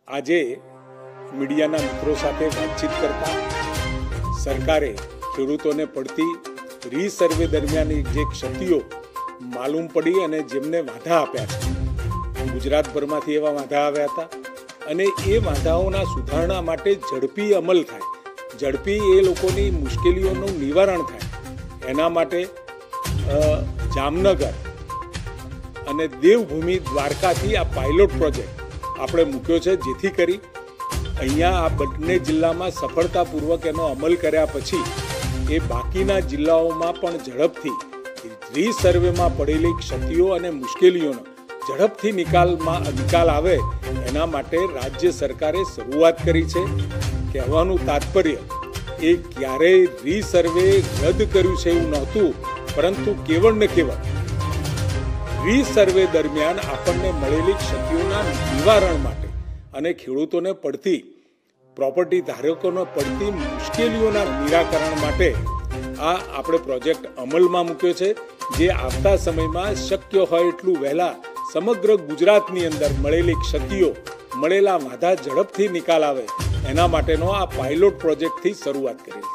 આજે મીડિયાના મિત્રો સાથે વાતચીત કરતા સરકારે ખેડૂતોને પડતી રીસર્વે દરમિયાન જે ક્ષતિઓ માલુમ પડી અને જેમને વાંધા આપ્યા છે, ગુજરાતભરમાંથી એવા વાંધા આવ્યા હતા અને એ વાંધાઓના સુધારણા માટે ઝડપી અમલ થાય, ઝડપી એ લોકોની મુશ્કેલીઓનું નિવારણ થાય, એના માટે જામનગર અને દેવભૂમિ દ્વારકાથી આ પાયલોટ પ્રોજેક્ટ આપણે મૂક્યો છે, જેથી કરી અહીંયા આ બંને જિલ્લામાં સફળતાપૂર્વક એનો અમલ કર્યા પછી એ બાકીના જિલ્લાઓમાં પણ ઝડપથી રીસર્વેમાં પડેલી ક્ષતિઓ અને મુશ્કેલીઓનો ઝડપથી નિકાલ આવે એના માટે રાજ્ય સરકારે શરૂઆત કરી છે. કહેવાનું તાત્પર્ય એ ક્યારેય રીસર્વે રદ કર્યું છે એવું નહોતું, પરંતુ કેવળ ને કેવળ રીસર્વે દરમિયાન આપણને મળેલી ક્ષતિઓના નિવારણ માટે અને ખેડૂતોને પડતી, પ્રોપર્ટી ધારકોને પડતી મુશ્કેલીઓના નિરાકરણ માટે આ આપણે પ્રોજેક્ટ અમલમાં મૂક્યો છે, જે આવતા સમયમાં શક્ય હોય એટલું વહેલા સમગ્ર ગુજરાતની અંદર મળેલી ક્ષતિઓ, મળેલા વાંધા ઝડપથી નિકાલ આવે એના માટેનો આ પાયલોટ પ્રોજેક્ટથી શરૂઆત કરી છે.